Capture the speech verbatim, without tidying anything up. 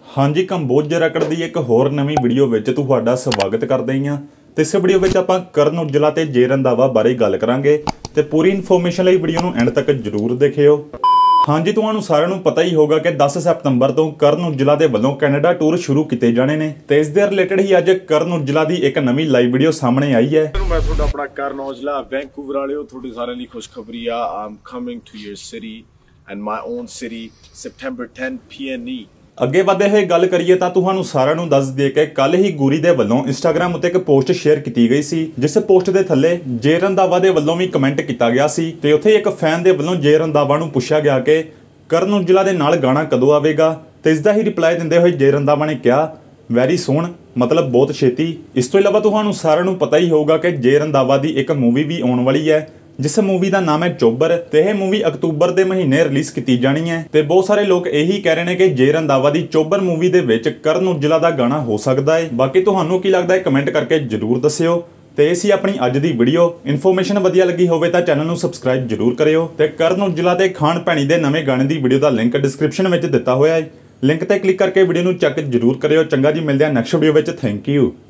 हाँ जी, ਕੰਬੋਜ ਰਕੜ ਦੀ ਇੱਕ ਹੋਰ ਨਵੀਂ ਵੀਡੀਓ ਵਿੱਚ ਤੁਹਾਡਾ ਸਵਾਗਤ ਕਰਦੇ ਹਾਂ। ਤੇ ਇਸ ਵੀਡੀਓ ਵਿੱਚ ਆਪਾਂ ਕਰਨ ਔਜਲਾ ਤੇ ਜੇ ਰੰਧਾਵਾ ਬਾਰੇ ਗੱਲ ਕਰਾਂਗੇ ਤੇ ਪੂਰੀ ਇਨਫੋਰਮੇਸ਼ਨ ਲਈ ਵੀਡੀਓ ਨੂੰ ਐਂਡ ਤੱਕ ਜਰੂਰ ਦੇਖਿਓ। हाँ जी, ਤੁਹਾਨੂੰ ਸਾਰਿਆਂ ਨੂੰ ਪਤਾ ਹੀ ਹੋਗਾ ਕਿ ਦਸ ਸਤੰਬਰ ਤੋਂ ਕਰਨ ਔਜਲਾ ਦੇ ਵੱਲੋਂ ਕੈਨੇਡਾ ਟੂਰ ਸ਼ੁਰੂ ਕੀਤੇ ਜਾਣੇ ਨੇ ਤੇ ਇਸ ਦੇ ਰਿਲੇਟਡ ਹੀ ਅੱਜ ਕਰਨ ਔਜਲਾ ਦੀ ਇੱਕ ਨਵੀਂ ਲਾਈਵ ਵੀਡੀਓ ਸਾਹਮਣੇ ਆਈ ਹੈ। ਮੈਂ ਤੁਹਾਡਾ ਆਪਣਾ ਕਰਨ ਔਜਲਾ ਵੈਂਕੂਵਰ ਵਾਲਿਓ, ਤੁਹਾਡੇ ਸਾਰਿਆਂ ਲਈ ਖੁਸ਼ਖਬਰੀ ਆ। I'm coming to your city and my own city September ten P N E. ਅੱਗੇ ਵਧਦੇ ਹੋਏ ਗੱਲ ਕਰੀਏ ਤਾਂ ਤੁਹਾਨੂੰ ਸਾਰਿਆਂ ਨੂੰ ਦੱਸ ਦੇ ਕਿ ਕੱਲ ਹੀ ਗੂਰੀ ਦੇ ਵੱਲੋਂ ਇੰਸਟਾਗ੍ਰਾਮ ਉੱਤੇ ਇੱਕ ਪੋਸਟ ਸ਼ੇਅਰ ਕੀਤੀ ਗਈ ਸੀ, ਜਿਸ ਪੋਸਟ ਦੇ ਥੱਲੇ ਜੇ ਰੰਧਾਵਾ ਦੇ ਵੱਲੋਂ ਵੀ ਕਮੈਂਟ ਕੀਤਾ ਗਿਆ ਸੀ ਤੇ ਉੱਥੇ ਇੱਕ ਫੈਨ ਦੇ ਵੱਲੋਂ ਜੇ ਰੰਧਾਵਾ ਨੂੰ ਪੁੱਛਿਆ ਗਿਆ ਕਿ ਕਰਨ ਔਜਲਾ ਦੇ ਨਾਲ ਗਾਣਾ ਕਦੋਂ ਆਵੇਗਾ ਤੇ ਇਸ ਦਾ ਹੀ ਰਿਪਲਾਈ ਦਿੰਦੇ ਹੋਏ ਜੇ ਰੰਧਾਵਾ ਨੇ ਕਿਹਾ ਵੈਰੀ ਸੂਨ, ਮਤਲਬ ਬਹੁਤ ਛੇਤੀ। ਇਸ ਤੋਂ ਇਲਾਵਾ ਤੁਹਾਨੂੰ ਸਾਰਿਆਂ ਨੂੰ ਪਤਾ ਹੀ ਹੋਊਗਾ ਕਿ ਜੇ ਰੰਧਾਵਾ ਦੀ ਇੱਕ ਮੂਵੀ ਵੀ ਆਉਣ ਵਾਲੀ ਹੈ ਜਿਸ ਮੂਵੀ ਦਾ ਨਾਮ ਹੈ ਚੋਬਰ ਤੇ ਇਹ ਮੂਵੀ ਅਕਤੂਬਰ ਦੇ ਮਹੀਨੇ ਰਿਲੀਜ਼ ਕੀਤੀ ਜਾਣੀ ਹੈ ਤੇ ਬਹੁਤ ਸਾਰੇ ਲੋਕ ਇਹੀ ਕਹਿ ਰਹੇ ਨੇ ਕਿ ਜੇ ਰੰਧਾਵਾ ਦੀ ਚੋਬਰ ਮੂਵੀ ਦੇ ਵਿੱਚ ਕਰਨ ਔਜਲਾ ਦਾ ਗਾਣਾ ਹੋ ਸਕਦਾ ਹੈ। ਬਾਕੀ ਤੁਹਾਨੂੰ ਕੀ ਲੱਗਦਾ ਹੈ ਕਮੈਂਟ ਕਰਕੇ ਜਰੂਰ ਦੱਸਿਓ। ਤੇ ਇਹ ਸੀ ਆਪਣੀ ਅੱਜ ਦੀ ਵੀਡੀਓ। ਇਨਫੋਰਮੇਸ਼ਨ ਵਧੀਆ ਲੱਗੀ ਹੋਵੇ ਤਾਂ ਚੈਨਲ ਨੂੰ ਸਬਸਕ੍ਰਾਈਬ ਜਰੂਰ ਕਰਿਓ ਤੇ ਕਰਨ ਔਜਲਾ ਤੇ ਖਾਨ ਭੈਣੀ ਦੇ ਨਵੇਂ ਗਾਣੇ ਦੀ ਵੀਡੀਓ ਦਾ ਲਿੰਕ ਡਿਸਕ੍ਰਿਪਸ਼ਨ ਵਿੱਚ ਦਿੱਤਾ ਹੋਇਆ ਹੈ। ਲਿੰਕ ਤੇ ਕਲਿੱਕ ਕਰਕੇ ਵੀਡੀਓ ਨੂੰ ਚੈੱਕ ਜਰੂਰ ਕਰਿਓ। ਚੰਗਾ ਜੀ, ਮਿਲਦੇ ਹਾਂ ਨੈਕਸਟ ਵੀਡੀਓ ਵਿੱਚ। Thank you.